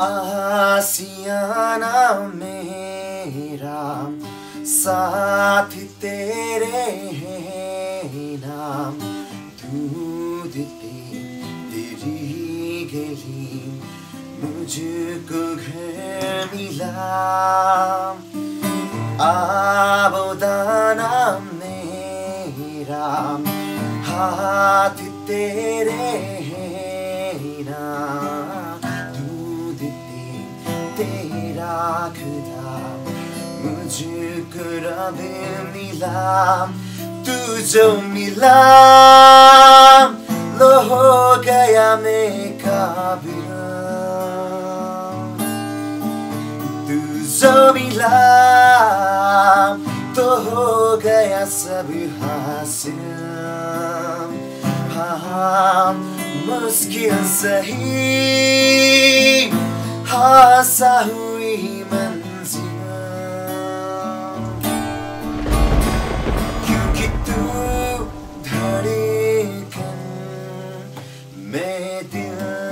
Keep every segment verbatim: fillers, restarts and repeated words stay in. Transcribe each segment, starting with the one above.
आसियाना मेरा साथ तेरे हैं नाम दूध तेरी गली मुझको घर मिला आबोदाना मेरा हाथ तेरे हैं नाम दूध तेरा खुदा मुझको रब मिला तू जो मिला लो हो गया मैं काबिल तू जो मिला तो हो गया सब हासिल हाँ मुश्किल सही हासा हुई मंजिल क्योंकि तू धड़कन मैं दिल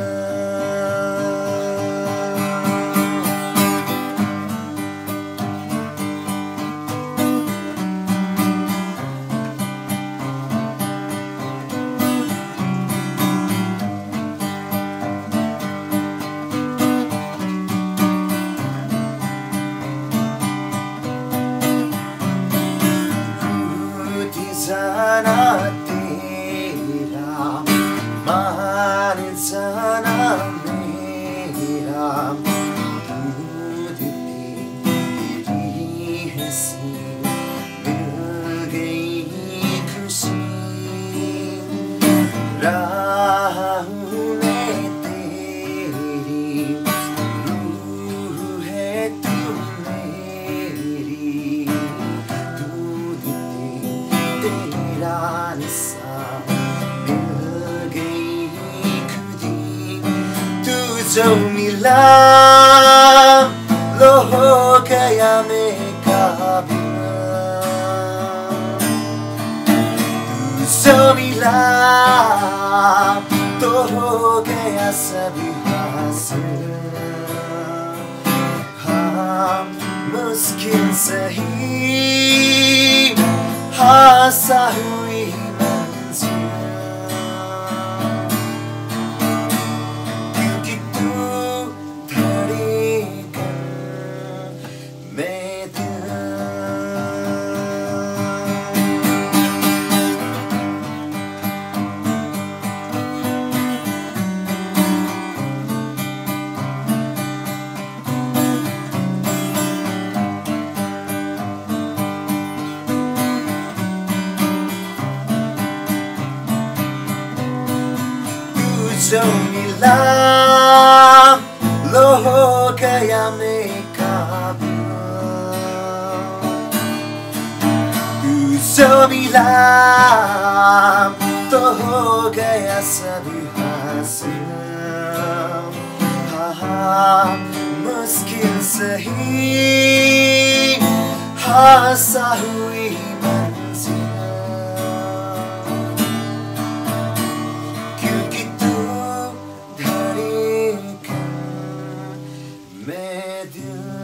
जाना तेरा मान जाना मेरा दूध तेरी हंसी मिल गई खुशी राह हूँ मैं तेरी रूह है तू मेरी दूध तेरा नशा मिल गई खुदी तू जो मिला लो हो गया मैं काबिल तू जो मिला तो हो गया सब हासिल हाँ मुश्किल सही हासा हुई मंजिल क्योंकि तू धड़कन मैं दिल जो मिला लो हो गया मैं काबिल तू जो मिला तो हो गया सब हासिल हाँ मुश्किल सही हासा हुई मंजिल मैं दिल